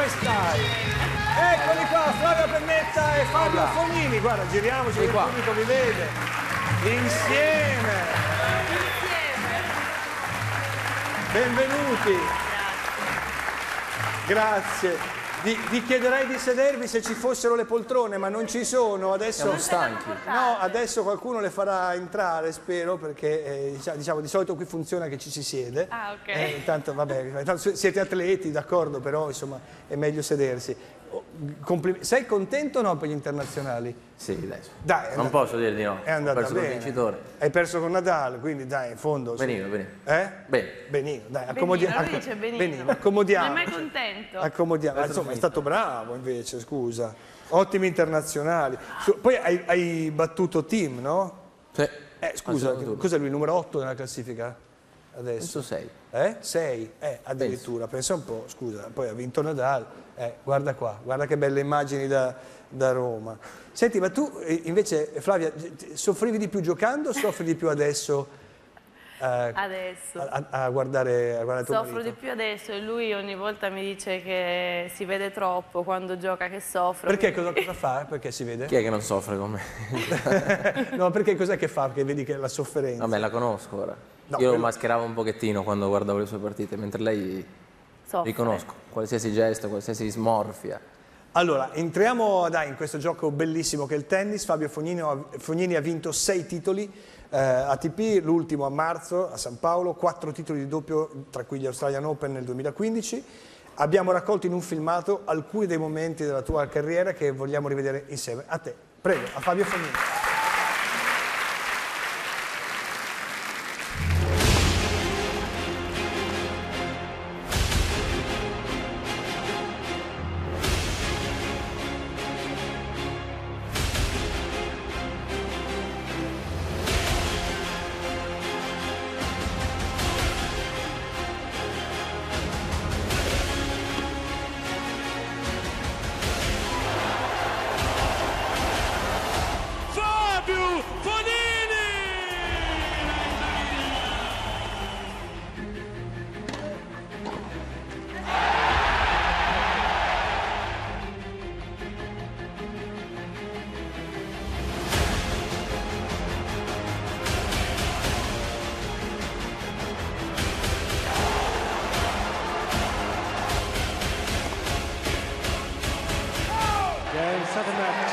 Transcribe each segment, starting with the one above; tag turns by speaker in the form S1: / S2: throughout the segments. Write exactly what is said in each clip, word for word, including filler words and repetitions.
S1: come stai? Eccoli qua, Flavia Pennetta e Fabio Fognini. Guarda, giriamoci, il pubblico vi vede. Insieme. Benvenuti. Grazie. Vi, vi chiederei di sedervi se ci fossero le poltrone, ma non ci sono. Adesso
S2: siamo stanchi.
S1: No, adesso qualcuno le farà entrare, spero, perché eh, diciamo di solito qui funziona che ci si siede.
S3: Ah, ok.
S1: Eh, intanto, vabbè, intanto siete atleti, d'accordo, però insomma è meglio sedersi. Complim- Sei contento o no per gli internazionali?
S2: Sì, dai.
S1: Dai,
S2: non
S1: andata,
S2: posso dire di no.
S1: È andata
S2: Ho perso
S1: bene.
S2: col vincitore.
S1: Hai perso con Nadal, quindi dai, in fondo.
S2: Benino, benino.
S1: Eh?
S2: Bene.
S1: Benino, dai, accomodi-
S3: Benino, lui
S1: acco-
S3: dice benino.
S1: benino, accomodiamo.
S3: Non è mai contento.
S1: Accomodiamo. Ah, insomma, è stato bravo invece, scusa. Ottimi internazionali. Su- Poi hai, hai battuto Tim, no?
S2: Sì.
S1: Eh, scusa, cos'è lui, numero otto nella classifica? Adesso.
S2: Penso sei.
S1: Eh? sei? Eh, addirittura, pensa un po', scusa. Poi ha vinto Nadal. Eh, guarda qua, guarda che belle immagini da, da Roma. Senti, ma tu eh, invece, Flavia, soffrivi di più giocando o soffri di più adesso? Eh,
S3: Adesso.
S1: A, a guardare, a guardare tuo
S3: Soffro
S1: marito?
S3: di più adesso e lui ogni volta mi dice che si vede troppo quando gioca, che soffro.
S1: Perché
S3: quindi-
S1: cosa, cosa fa? Perché si vede?
S2: Chi è che non soffre con me?
S1: No, perché cos'è che fa? Che vedi che la sofferenza.
S2: Vabbè, la conosco ora.
S1: No,
S2: Io
S1: quello-
S2: lo mascheravo un pochettino quando guardavo le sue partite, mentre lei
S3: Soffre.
S2: riconosco qualsiasi gesto, qualsiasi smorfia.
S1: Allora, entriamo dai, in questo gioco bellissimo che è il tennis. Fabio Fognini, Fognini ha vinto sei titoli eh, A T P, l'ultimo a marzo a San Paolo, quattro titoli di doppio, tra cui gli Australian Open nel duemilaquindici. Abbiamo raccolto in un filmato alcuni dei momenti della tua carriera che vogliamo rivedere insieme a te. Prego, a Fabio Fognini.
S4: Fabio Fognini! Game seven match.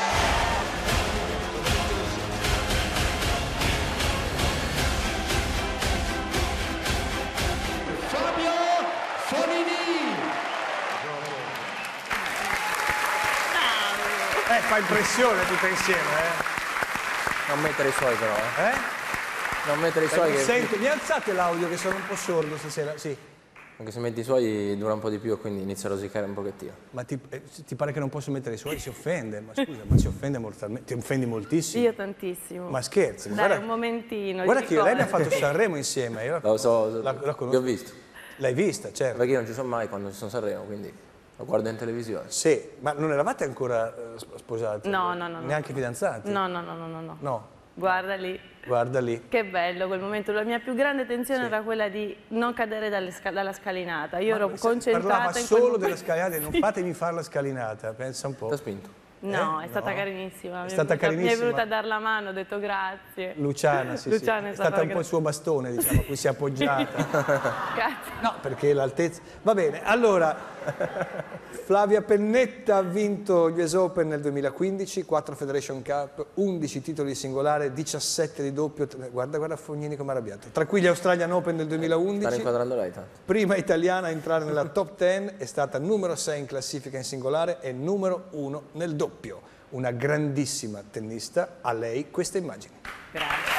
S4: Fabio Fognini!
S1: Eh, fa impressione tutte insieme, eh?
S2: Non mettere i suoi però, eh?
S1: eh?
S2: Non mettere i suoi che...
S1: Senti, mi alzate l'audio che sono un po' sordo stasera? Sì.
S2: Anche se metti i suoi dura un po' di più e quindi inizia a rosicare un pochettino.
S1: Ma ti, eh, ti pare che non posso mettere i suoi? Si offende, ma scusa, ma si offende mortalmente, ti offendi moltissimo.
S3: Io tantissimo.
S1: Ma scherzi,
S3: Dai,
S1: guarda,
S3: un momentino.
S1: guarda
S3: di
S1: che lei mi ha
S3: ricordo.
S1: fatto Sanremo insieme, io la,
S2: Lo so,
S1: la, la
S2: vi ho
S1: conosco.
S2: visto.
S1: L'hai vista, certo.
S2: Perché io non ci sono mai quando ci sono Sanremo, quindi lo guardo in televisione.
S1: Sì, ma non eravate ancora eh, sp- sposati?
S3: No, no, no, no.
S1: Neanche fidanzati?
S3: No, no, no, no, no, no.
S1: No,
S3: Guarda lì.
S1: guarda lì.
S3: Che bello quel momento. La mia più grande tensione era quella di non cadere dalle sca- dalla scalinata. Io ero
S1: Ma se-
S3: concentrata
S1: Parlava
S3: in quel
S1: solo
S3: momento.
S1: della scalinata, non fatemi fare la scalinata, pensa un po'.
S2: Ti ha spinto.
S3: No,
S1: Eh?
S3: è stata
S1: No.
S3: carinissima.
S1: È
S3: Mi
S1: stata
S3: venuta- Mi
S1: carinissima.
S3: è venuta a dar la mano, ho detto grazie.
S1: Luciana, sì,
S3: Luciana
S1: sì.
S3: è
S1: È
S3: stata
S1: stata un po'
S3: gra-
S1: il suo bastone, diciamo, a cui si è appoggiata.
S3: Grazie.
S1: No, perché l'altezza... Va bene, allora, Flavia Pennetta ha vinto gli U S Open nel duemilaquindici, quattro Federation Cup, undici titoli di singolare, diciassette di doppio, guarda, guarda Fognini come arrabbiato, tra cui gli Australian Open del
S2: Sta
S1: duemilaundici,
S2: inquadrando lei tanto.
S1: prima italiana a entrare nella top dieci, è stata numero sei in classifica in singolare e numero uno nel doppio. Una grandissima tennista, a lei queste immagini.
S3: Grazie.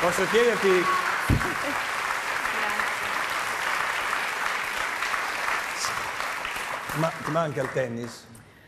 S1: Posso chiederti... Ma ti manca il tennis?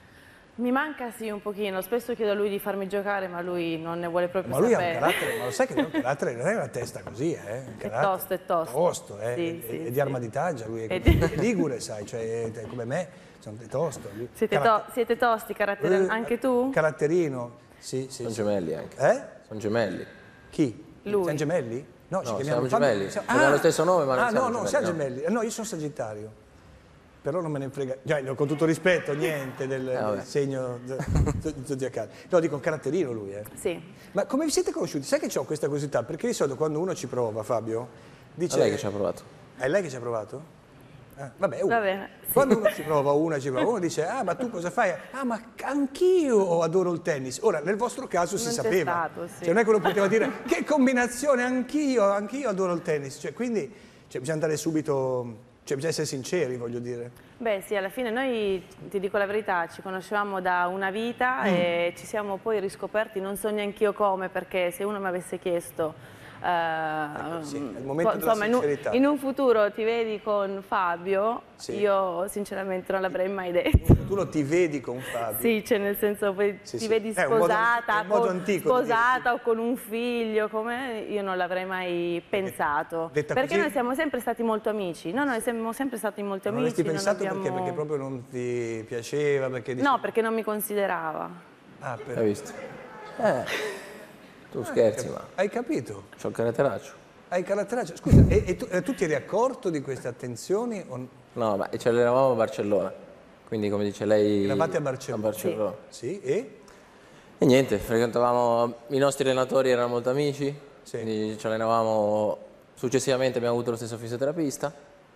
S3: Mi manca sì un pochino, spesso chiedo a lui di farmi giocare ma lui non ne vuole proprio
S1: Ma lui
S3: sapere.
S1: ha un carattere, ma lo sai che lui ha un carattere, non è una testa così, eh? Un
S3: È
S1: carattere
S3: tosto, è tosto.
S1: Tosto, eh?
S3: Sì,
S1: è,
S3: sì,
S1: è
S3: sì.
S1: di Arma di Taggia, lui è,
S3: È
S1: come-
S3: di-
S1: è ligure, sai, cioè è come me, sono è tosto. Lui.
S3: Siete, to-
S1: Caratter-
S3: siete tosti, carattere...
S1: Eh,
S3: anche tu?
S1: Caratterino, sì, sì.
S2: Sono
S1: sì.
S2: gemelli anche.
S1: Eh?
S2: Sono gemelli.
S1: Chi?
S3: Lui.
S1: Siamo gemelli? No, ci
S2: No,
S1: chiamiamo
S2: siamo
S1: Fabio-
S2: gemelli.
S1: siamo-
S2: Abbiamo lo stesso nome, ma non
S1: ah,
S2: siamo
S1: no, no,
S2: gemelli,
S1: siamo
S2: no.
S1: gemelli. Eh, no, io sono Sagittario. Però non me ne frega, cioè, con tutto rispetto, niente del,
S2: Eh, vabbè.
S1: del segno zo- zodiacale. No, dico un caratterino lui, eh.
S3: Sì.
S1: Ma come vi siete conosciuti? Sai che ho questa curiosità? Perché di solito quando uno ci prova, Fabio, dice...
S2: È lei che ci ha provato.
S1: È lei che ci ha provato? Ah, vabbè, uno.
S3: Va bene, sì.
S1: Quando uno ci prova, una ci prova, uno dice, ah, ma tu cosa fai? Ah, ma anch'io adoro il tennis. Ora, nel vostro caso si
S3: Non c'è
S1: sapeva.
S3: stato, sì.
S1: Cioè, non è che uno poteva dire, che combinazione, anch'io, anch'io adoro il tennis. Cioè, quindi, cioè, bisogna andare subito... Cioè, bisogna essere sinceri, voglio dire.
S3: Beh sì, alla fine noi, ti dico la verità, ci conoscevamo da una vita
S1: Mm.
S3: e ci siamo poi riscoperti, non so neanch'io come, perché se uno mi avesse chiesto, eh,
S1: sì, è il momento della
S3: insomma, in un,
S1: sincerità.
S3: in un futuro ti vedi con Fabio,
S1: Sì.
S3: io sinceramente non l'avrei mai detto.
S1: Tu lo ti vedi con Fabio.
S3: Sì, cioè nel senso poi
S1: Sì,
S3: ti
S1: sì.
S3: vedi
S1: È un modo-
S3: sposata,
S1: è un modo
S3: con,
S1: antico di dire,
S3: sposata o con un figlio, come io non l'avrei mai pensato.
S1: detta
S3: Perché
S1: così-
S3: noi siamo sempre stati molto amici, no, noi siamo sempre stati molto
S1: Non
S3: amici.
S1: avresti
S3: non
S1: pensato perché,
S3: abbiamo-
S1: perché proprio non ti piaceva? Perché dici-
S3: No, perché non mi considerava.
S1: Ah, per-
S2: Hai visto? Eh, tu scherzi, ma
S1: Hai capito?
S2: c'ho il caratteraccio.
S1: Hai caratteraccio. Scusa, e, e tu, e tu ti eri accorto di queste attenzioni? O...
S2: No, ma ce l'eravamo a Barcellona. Quindi, come dice lei...
S1: Eravate a Barcellona?
S2: A Barcellona.
S1: Sì, e?
S2: E niente, frequentavamo... I nostri allenatori erano molto amici.
S1: Sì.
S2: Quindi ci allenavamo... Successivamente abbiamo avuto lo stesso fisioterapista.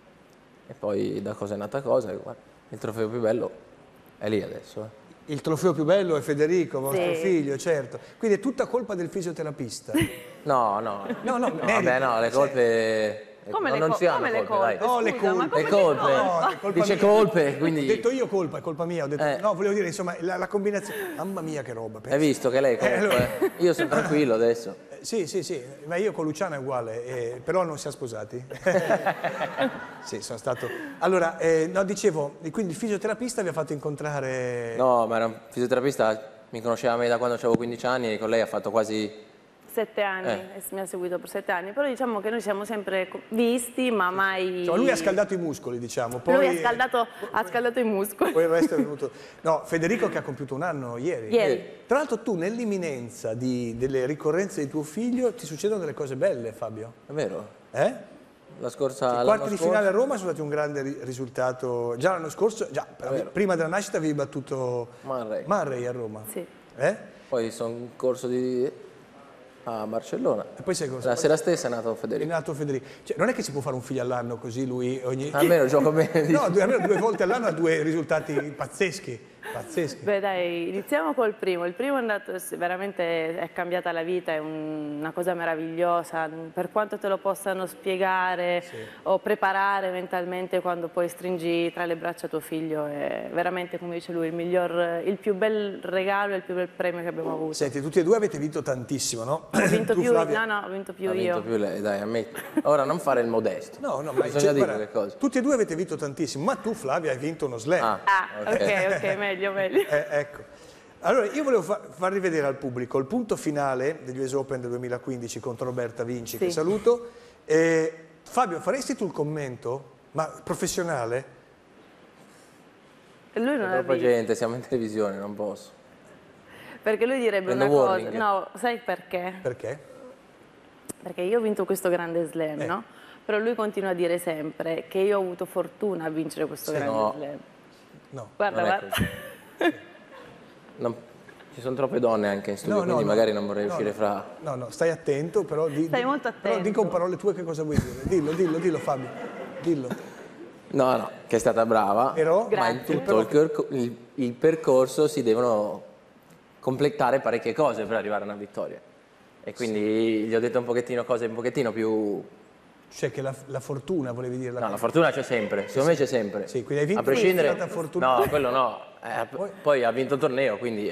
S2: E poi da cosa è nata cosa. e guarda, il trofeo più bello è lì adesso. eh.
S1: Il trofeo più bello è Federico, vostro
S3: Sì.
S1: figlio, certo. Quindi è tutta colpa del fisioterapista.
S2: No, no.
S1: No, no, merita.
S2: vabbè, no, le
S1: Cioè-
S2: colpe...
S3: Come
S2: no,
S3: le
S2: non
S3: co-
S2: si hanno
S3: come le
S2: colpe, dai.
S3: colpe?
S1: No, le
S3: Scusa, ma
S1: colpe.
S2: Le
S3: come
S2: colpe.
S1: No, è colpa
S2: Dice
S1: mia.
S2: colpe, quindi...
S1: Ho detto io colpa, è colpa mia. Ho detto,
S2: Eh.
S1: no, volevo dire, insomma, la, la combinazione. Mamma mia, che roba. pensa.
S2: Hai visto che lei è colpe?
S1: Eh, allora-
S2: Io sono tranquillo adesso.
S1: Eh, Sì, sì, sì, ma io con Luciano è uguale, eh, però non siamo sposati. Sì, sono stato... Allora, eh, no, dicevo, quindi il fisioterapista vi ha fatto incontrare...
S2: No, ma era un fisioterapista, mi conosceva me da quando avevo quindici anni e con lei ha fatto quasi...
S3: Sette anni,
S2: Eh.
S3: e mi ha seguito per sette anni, però diciamo che noi siamo sempre co- visti, ma mai...
S1: Cioè, lui ha scaldato i muscoli, diciamo. Poi,
S3: Lui ha scaldato, ha scaldato i muscoli.
S1: Poi il resto è venuto... No, Federico che ha compiuto un anno ieri.
S3: Ieri.
S1: Tra l'altro tu, nell'imminenza di- delle ricorrenze di tuo figlio, ti succedono delle cose belle, Fabio.
S2: È vero?
S1: Eh?
S2: La scorsa...
S1: I
S2: l'anno
S1: quarti di
S2: scorso-
S1: finale a Roma sono stati un grande ri- risultato. Già l'anno scorso, già,
S2: vero.
S1: prima della nascita avevi battuto
S2: Manray.
S1: Manray a Roma.
S3: Sì.
S1: Eh?
S2: Poi sono in corso di... a Barcellona.
S1: E poi sei cosa?
S2: La sera stessa è nato
S1: È
S2: Federico.
S1: nato Federico. Cioè, non è che si può fare un figlio all'anno così lui ogni...
S2: Almeno gioco bene.
S1: No, due, almeno due volte all'anno ha due risultati pazzeschi. Pazzeschi.
S3: Beh dai, iniziamo col primo. Il primo è andato, sì, veramente è cambiata la vita, è un- una cosa meravigliosa. Per quanto te lo possano spiegare o preparare mentalmente quando poi stringi tra le braccia tuo figlio, è veramente, come dice lui, il miglior, il più bel regalo e il più bel premio che abbiamo avuto.
S1: Senti, tutti e due avete vinto tantissimo, no?
S3: Ho vinto
S1: Tu,
S3: più,
S1: Flavia?
S3: no, no, ho vinto più
S2: Ha
S3: io.
S2: vinto più lei, dai, ammetti. Ora non fare il modesto.
S1: No, no, ma
S2: bisogna
S1: cioè,
S2: dire
S1: guarda,
S2: le cose.
S1: tutti e due avete vinto tantissimo, ma tu, Flavia, hai vinto uno slam.
S2: Ah,
S3: Ah, ok, ok, meglio, meglio.
S1: Eh, ecco. Allora, io volevo fa- far rivedere al pubblico il punto finale degli U S Open del duemilaquindici contro Roberta Vinci,
S3: Sì.
S1: che saluto. Eh, Fabio, faresti tu il commento? Ma professionale?
S3: E lui non
S2: C'è
S3: ha
S2: troppa
S3: vinto.
S2: gente, siamo in televisione, non posso.
S3: Perché lui direbbe
S2: Prendo
S3: una cosa.
S2: warning.
S3: No, sai perché?
S1: Perché?
S3: Perché io ho vinto questo grande slam,
S1: Eh.
S3: no? Però lui continua a dire sempre che io ho avuto fortuna a vincere questo
S1: Sì,
S3: grande
S2: no.
S3: slam.
S1: No.
S3: Guarda,
S2: Non è
S3: guarda.
S2: Non- Ci sono troppe donne anche in studio,
S1: No, no,
S2: quindi
S1: no.
S2: magari non vorrei
S1: No,
S2: uscire
S1: no.
S2: fra...
S1: No, no, stai attento, però di,
S3: Stai
S1: di-
S3: molto
S1: Però di
S3: attento.
S1: con parole tue che cosa vuoi dire. Dillo, dillo, dillo Fabio. Dillo.
S2: No, no, che è stata brava,
S1: Però?
S2: ma in
S3: Grazie.
S2: tutto il, perco- il- il percorso si devono completare parecchie cose per arrivare a una vittoria. E quindi gli ho detto un pochettino cose un pochettino più...
S1: Cioè che la, la fortuna, volevi dire. La...
S2: No, la fortuna c'è sempre, secondo me c'è sempre.
S1: Sì, quindi hai vinto,
S2: a prescindere...
S1: sei stata fortunata.
S2: No, quello no. Eh, p- poi ha vinto il torneo, quindi... eh,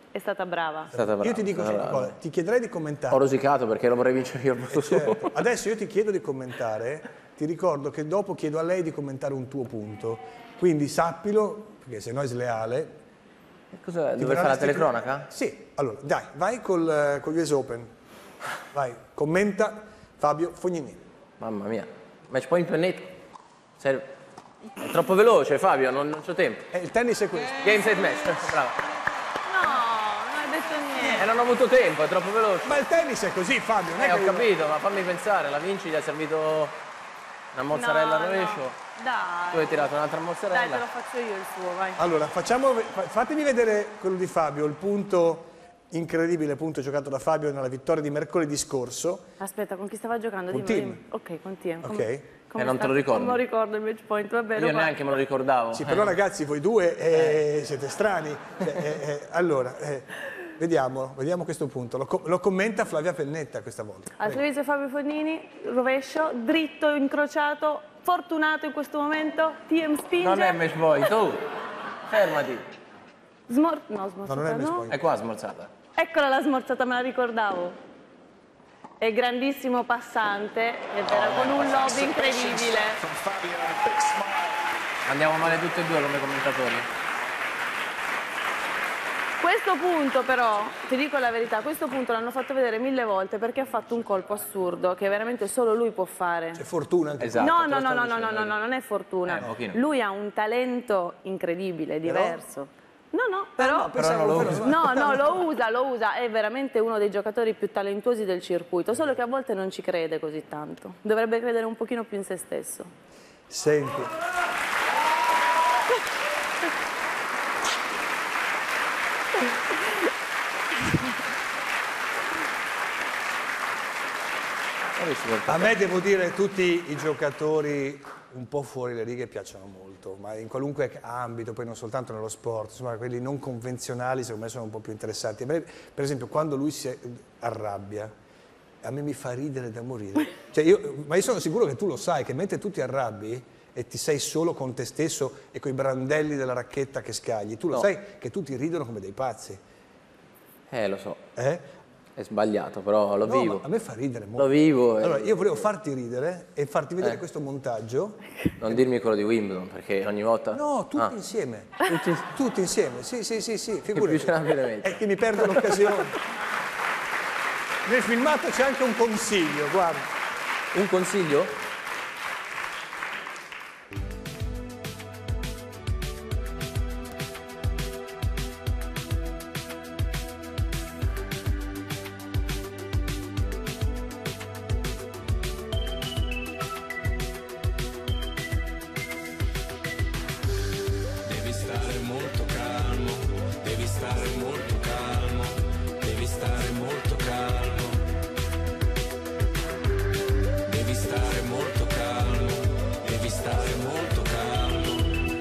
S3: È stata brava.
S2: È stata brava,
S1: Io ti dico
S2: stata
S1: una
S2: brava.
S1: cosa, ti chiederei di commentare.
S2: Ho rosicato perché lo vorrei vincere io al posto suo.
S1: Certo. Adesso io ti chiedo di commentare, ti ricordo che dopo chiedo a lei di commentare un tuo punto, quindi sappilo, perché se no è sleale.
S2: Cosa,
S1: Ti
S2: dove
S1: verrà
S2: fa la
S1: restituito-
S2: telecronaca?
S1: Sì, allora dai, vai col, eh, con gli U S Open, vai, commenta Fabio Fognini.
S2: Mamma mia, match point per netto. Serve. È troppo veloce Fabio, non, non c'ho tempo.
S1: Eh, il tennis è questo.
S2: Game set match, bravo.
S3: No, non hai detto niente.
S2: E non ho avuto tempo, è troppo veloce.
S1: Ma il tennis è così Fabio, non è
S2: Eh,
S1: che
S2: ho
S1: uno-
S2: capito, ma fammi pensare, la Vinci gli è servito una mozzarella al
S3: No,
S2: rovescio.
S3: no. Dai.
S2: Tu hai tirato un'altra
S3: Dai, te
S2: mozzarella.
S3: lo faccio io il suo, vai.
S1: Allora, facciamo, fa- fatemi vedere quello di Fabio, il punto incredibile punto giocato da Fabio nella vittoria di mercoledì scorso.
S3: Aspetta, con chi stava giocando?
S1: Con
S3: Dimmi,
S1: Tim.
S3: dimmi. Ok, con Tim.
S1: Ok.
S3: Come
S2: Eh, non
S3: sta?
S2: te lo ricordi?
S3: Non lo ricordo il match point, va bene.
S2: Io
S3: va.
S2: neanche me lo ricordavo.
S1: Sì,
S2: Eh.
S1: però ragazzi, voi due eh, siete strani. Eh, eh, eh, allora, eh, vediamo, vediamo questo punto. Lo, co- lo commenta Flavia Pennetta questa volta.
S3: Al servizio Fabio Fognini, rovescio, dritto, incrociato, fortunato in questo momento, T M spinge.
S2: Non è match point, tu. Fermati.
S3: Smor- no, smorzata
S1: No, non è match
S3: no.
S1: point.
S2: È qua smorzata.
S3: Eccola la smorzata, me la ricordavo. È grandissimo passante, è vero, con un lob incredibile.
S2: Andiamo male tutti e due come commentatori.
S3: Questo punto però, ti dico la verità, questo punto l'hanno fatto vedere mille volte perché ha fatto un colpo assurdo che veramente solo lui può fare.
S1: C'è fortuna anche
S2: Esatto.
S3: No,
S2: te
S3: no,
S2: lo
S3: no,
S2: stavo
S3: no, no, no,
S2: dicendo.
S3: no, no, non è fortuna.
S2: Eh, un pochino.
S3: Lui ha un talento incredibile, diverso. No, no, però...
S1: no, pensavo-
S2: non lo
S1: però-
S2: usa.
S3: No, no, lo usa, lo usa, è veramente uno dei giocatori più talentuosi del circuito, solo che a volte non ci crede così tanto. Dovrebbe credere un pochino più in se stesso.
S1: Senti.
S2: Ho visto quel
S1: A me devo dire tutti i giocatori un po' fuori le righe piacciono molto, ma in qualunque ambito, poi non soltanto nello sport, insomma quelli non convenzionali secondo me sono un po' più interessanti. A me, per esempio, quando lui si arrabbia, a me mi fa ridere da morire. Cioè io, ma io sono sicuro che tu lo sai, che mentre tu ti arrabbi e ti sei solo con te stesso e con i brandelli della racchetta che scagli, tu lo
S2: No.
S1: sai che tutti ridono come dei pazzi.
S2: Eh, lo so.
S1: Eh?
S2: È sbagliato, però lo
S1: No,
S2: vivo.
S1: ma a me fa ridere molto.
S2: Lo vivo. e-
S1: Allora, io volevo farti ridere e farti vedere
S2: Eh.
S1: questo montaggio.
S2: Non dirmi quello di Wimbledon, perché ogni volta...
S1: No, tutti
S2: Ah.
S1: insieme. Tutti, tutti insieme, sì, sì, sì, sì, figurati.
S2: più ce n'ha veramente.
S1: È che mi perdo l'occasione. Nel filmato c'è anche un consiglio, guarda.
S2: Un consiglio?
S5: Devi stare molto calmo, devi stare molto calmo, devi stare molto calmo. Devi stare molto calmo, devi stare molto calmo.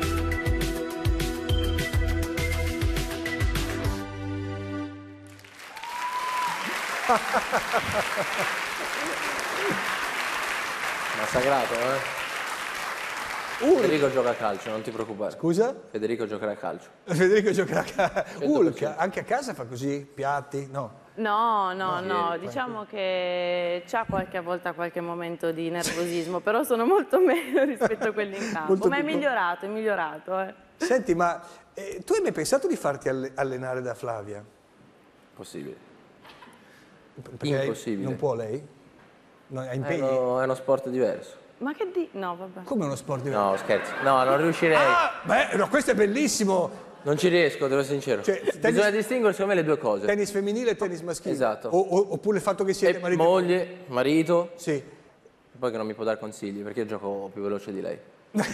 S2: Massacrato, eh? Federico gioca a calcio, non ti preoccupare.
S1: Scusa?
S2: Federico giocherà a calcio.
S1: Federico gioca a casa. Hulk,
S2: cento.
S1: anche a casa fa così? Piatti? No.
S3: No, no, no,
S2: ieri,
S3: diciamo che c'ha qualche volta qualche momento di nervosismo, però sono molto meglio rispetto a quelli in campo.
S1: Molto
S3: Ma è
S1: più-
S3: migliorato, è migliorato. Eh.
S1: Senti, ma eh, tu hai mai pensato di farti alle- allenare da Flavia?
S2: Possibile.
S1: Perché lei-
S2: Impossibile.
S1: Non può lei? No, ha
S2: È
S1: impegni?
S2: uno, è uno sport diverso.
S3: Ma che di... No, vabbè.
S1: Come uno sport diverso?
S2: No, scherzo. No, non riuscirei.
S1: Ah, beh, no, questo è bellissimo.
S2: Non ci riesco, devo essere sincero.
S1: Cioè,
S2: Bisogna
S1: tennis-
S2: distinguere secondo me le due cose.
S1: Tennis femminile e tennis maschile.
S2: Esatto.
S1: O- o- oppure il fatto che siete
S2: E
S1: marito e
S2: moglie, marito,
S1: Sì.
S2: e poi che non mi può dare consigli perché io gioco più veloce di lei.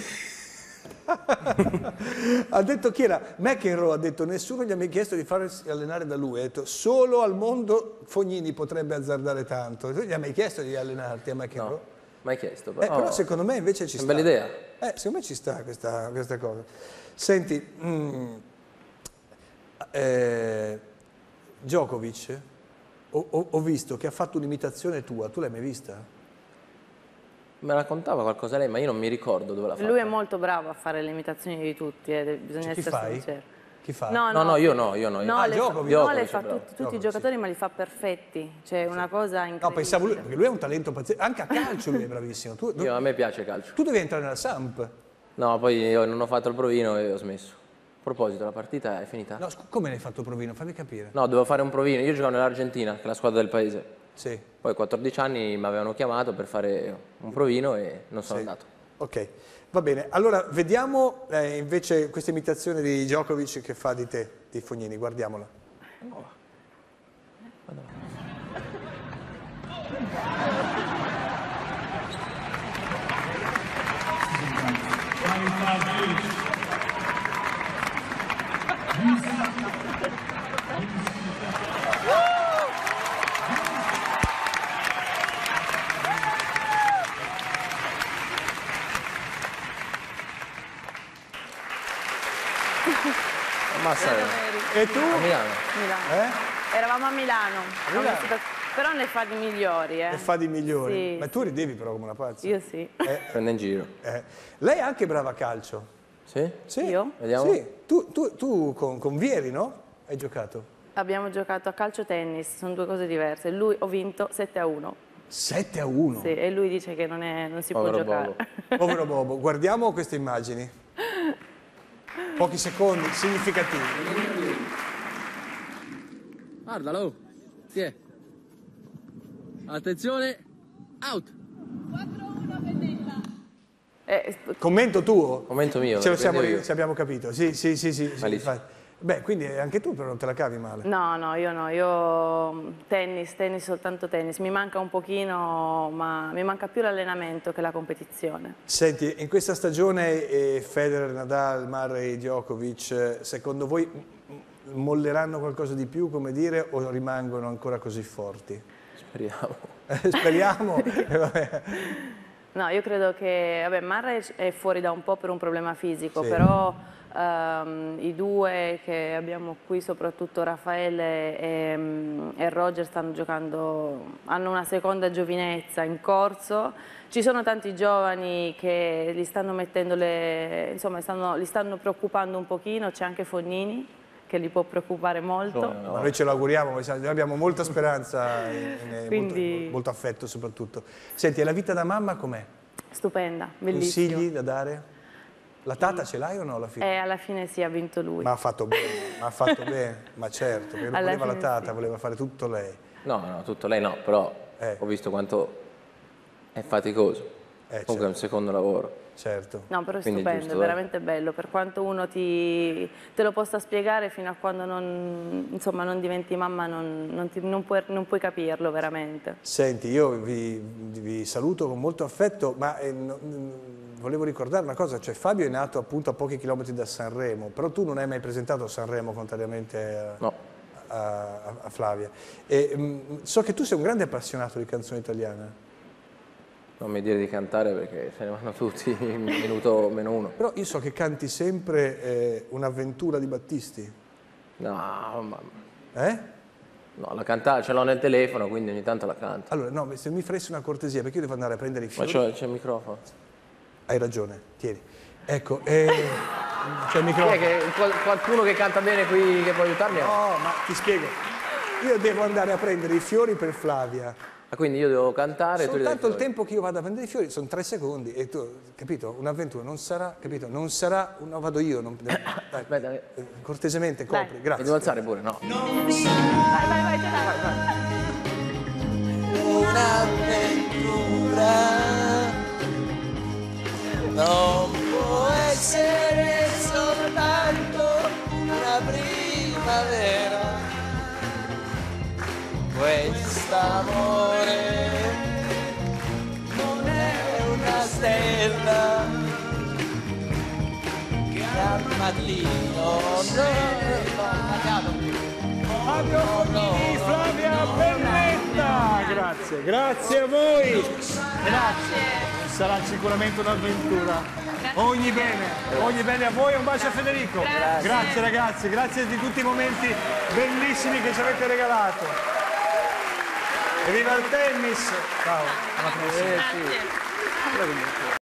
S1: Ha detto chi era? McEnroe ha detto nessuno gli ha mai chiesto di farsi allenare da lui. Ha detto solo al mondo Fognini potrebbe azzardare tanto. Tu gli hai mai chiesto di allenarti a McEnroe?
S2: No, mai chiesto.
S1: Eh,
S2: Però,
S1: però secondo me invece ci
S2: è
S1: sta.
S2: una bella idea.
S1: Eh, secondo me ci sta questa, questa cosa. Senti, mm, eh, Djokovic, ho, ho- ho visto che ha fatto un'imitazione tua, tu l'hai mai vista?
S2: Me la contava qualcosa lei, ma io non mi ricordo dove l'ha fatta.
S3: Lui è molto bravo a fare le imitazioni di tutti, eh, bisogna
S1: Cioè, chi
S3: essere
S1: fai?
S3: sinceri.
S1: Chi fa?
S3: No,
S2: No, no, io no, io no. Io.
S3: No,
S1: Ah,
S3: le
S1: Djokovic.
S3: fa, no,
S2: Djokovic
S3: le fa
S2: è bravo.
S3: tutti, tutti
S1: Djokovic,
S3: i giocatori, ma li fa perfetti. Cioè, una cosa incredibile.
S1: No, pensavo lui, perché lui è un talento pazzesco. Anche a calcio lui è bravissimo. Tu, tu,
S2: Io, a me piace il calcio.
S1: tu devi entrare nella Samp.
S2: No, poi io non ho fatto il provino e ho smesso. A proposito, la partita è finita?
S1: No, scu- come l'hai fatto il provino? Fammi capire.
S2: No, dovevo fare un provino. Io giocavo nell'Argentina, che è la squadra del paese.
S1: Sì.
S2: Poi a quattordici anni mi avevano chiamato per fare un provino e non sono
S1: Sì.
S2: andato.
S1: Ok, va bene. Allora, vediamo eh, invece questa imitazione di Djokovic che fa di te, di Fognini. Guardiamola.
S2: Ammazza,
S1: E tu?
S2: a Milano.
S3: Milano.
S1: Eh?
S3: Eravamo a Milano,
S1: Milano?
S3: Ho visitato- però ne fa di migliori. Eh.
S1: E fa di migliori.
S3: Sì,
S1: Ma tu ridevi però come una pazza.
S3: Io sì.
S2: Prende in giro.
S1: Eh, Lei è anche brava a calcio.
S2: Sì?
S1: Sì.
S3: Io?
S2: Vediamo.
S1: Sì. Tu, tu- tu con, con Vieri, no? Hai giocato?
S3: Abbiamo giocato a calcio tennis, sono due cose diverse. Lui ho vinto sette a uno.
S1: sette a uno.
S3: Sì, e lui dice che non, è, non si
S2: Povero
S3: può giocare.
S2: Bobo.
S1: Povero Bobo. Guardiamo queste immagini. Pochi secondi significativi.
S6: Guardalo, chi è? Attenzione, out!
S3: Eh,
S1: Commento tuo?
S2: Commento mio.
S1: Ce lo
S2: lo
S1: siamo,
S2: prendevo io.
S1: ci abbiamo capito. Sì, sì, sì, sì, sì,
S2: Malissimo.
S1: infatti. Beh, quindi anche tu però non te la cavi male.
S3: no, no, io no, io tennis, tennis, soltanto tennis. Mi manca un pochino, ma mi manca più l'allenamento che la competizione.
S1: Senti, in questa stagione eh, Federer, Nadal, Murray, Djokovic, eh, secondo voi m- molleranno qualcosa di più, come dire, o rimangono ancora così forti?
S2: Speriamo.
S1: Eh, Speriamo. Eh, vabbè.
S3: No, io credo che, vabbè, Murray è fuori da un po' per un problema fisico,
S1: Sì.
S3: però ehm, i due che abbiamo qui, soprattutto Raffaele e, e Roger, stanno giocando, hanno una seconda giovinezza in corso. Ci sono tanti giovani che li stanno mettendo le, insomma, stanno, li stanno preoccupando un pochino, c'è anche Fognini che li può preoccupare molto.
S1: Ma noi ce lo auguriamo, noi abbiamo molta speranza e e
S3: Quindi-
S1: molto, molto affetto soprattutto. Senti, e la vita da mamma com'è?
S3: Stupenda, bellissima.
S1: Consigli da dare? La tata ce l'hai o no alla fine?
S3: E alla fine sì, ha vinto lui.
S1: Ma ha fatto bene, ma ha fatto bene, ma certo, perché non
S3: Alla
S1: voleva la
S3: fine
S1: tata,
S3: sì.
S1: voleva fare tutto lei.
S2: No, no, tutto lei no, però
S1: Eh.
S2: ho visto quanto è faticoso.
S1: Eh,
S2: Comunque è un secondo lavoro.
S1: Certo.
S3: No, però è
S2: Quindi è
S3: stupendo,
S2: giusto,
S3: è
S2: dai.
S3: veramente bello, per quanto uno ti, te lo possa spiegare fino a quando non, insomma, non diventi mamma non, non, ti- non puoi, non puoi capirlo veramente.
S1: Senti, io vi, vi saluto con molto affetto, ma eh, no- mm, volevo ricordare una cosa, cioè Fabio è nato appunto a pochi chilometri da Sanremo, però tu non hai mai presentato a Sanremo contrariamente a,
S2: No.
S1: a- a- a Flavia. E, mm, so che tu sei un grande appassionato di canzone italiana.
S2: Non mi dire di cantare perché se ne vanno tutti in un minuto meno uno.
S1: Però io so che canti sempre eh, un'avventura di Battisti.
S2: No, mamma.
S1: Eh?
S2: No, la cantare ce l'ho nel telefono, quindi ogni tanto la canto.
S1: Allora, no, se mi faresti una cortesia, perché io devo andare a prendere i
S2: Ma
S1: fiori.
S2: c'è, c'è il microfono.
S1: Hai ragione, tieni. Ecco, eh, c'è il
S2: Chi
S1: microfono.
S2: è che qual- qualcuno che canta bene qui che può aiutarmi?
S1: No, ma ti spiego. Io devo andare a prendere i fiori per Flavia.
S2: Ah, quindi io devo cantare e tu li
S1: Soltanto il
S2: devi
S1: tempo che io vado a prendere i fiori sono tre secondi e tu, capito? Un'avventura non sarà, capito? Non sarà, no, vado io, non, dai,
S2: Aspetta, eh,
S1: eh, cortesemente
S3: Dai.
S1: copri,
S2: mi
S1: grazie.
S2: devo alzare pure, no?
S3: Vai, vai, vai, ce l'hai, vai, vai.
S7: Un'avventura non può essere soltanto una primavera. Quest'amore non è una stella che al mattino
S1: Fabio Fognini, Flavia Bennetta, grazie, grazie a voi.
S3: Grazie.
S1: Sarà sicuramente un'avventura. Ogni bene, ogni bene a voi, un bacio a Federico.
S3: Grazie.
S1: Grazie ragazzi, grazie di tutti i momenti bellissimi che ci avete regalato. E viva il tennis! Ciao, alla prossima.
S3: Grazie.